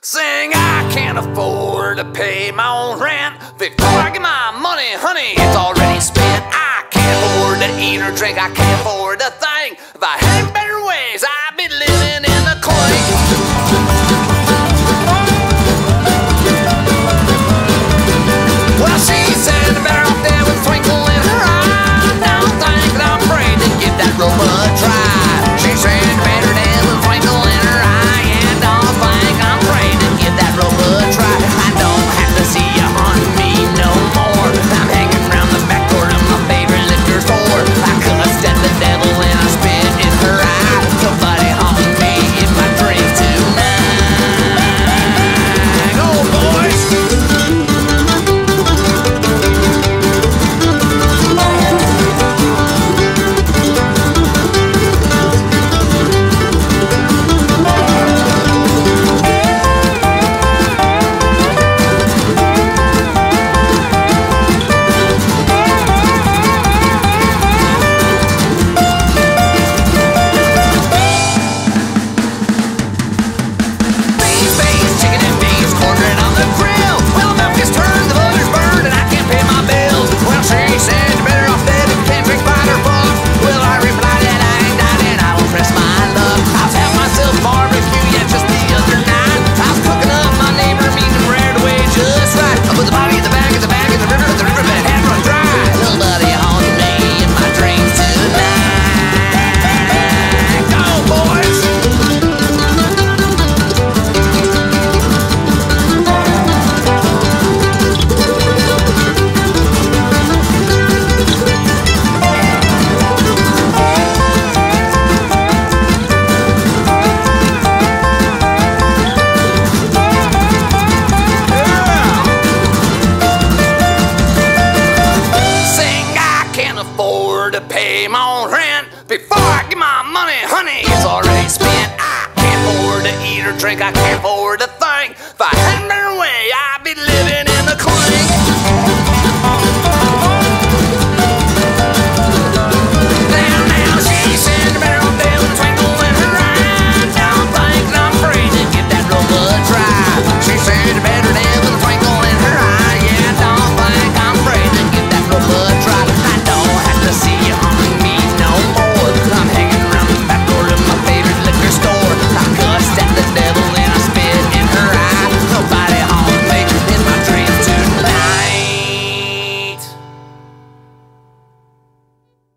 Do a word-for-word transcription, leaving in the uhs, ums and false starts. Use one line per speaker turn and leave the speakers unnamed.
Sing, I can't afford to pay my own rent. Before I get my money, honey, it's already spent. I can't afford to eat or drink, I can't afford to think. If I had better ways, I'd be living in the clink. Well, she said better off dead with a twinkle in her eye. Don't think that I'm afraid to give that rope a try. She said better dead with a twinkle in her eye. And don't think I'm afraid to give that rope a try. I don't have to see you hunt me no more. I'm hanging around the back door of my favorite liquor store. I cussed at the devil and I spit in her eye. Somebody haunt me in my dreams tonight. Go, boys! to pay my own rent. Before I get my money, honey, it's already spent. I can't afford to eat or drink, I can't afford to think.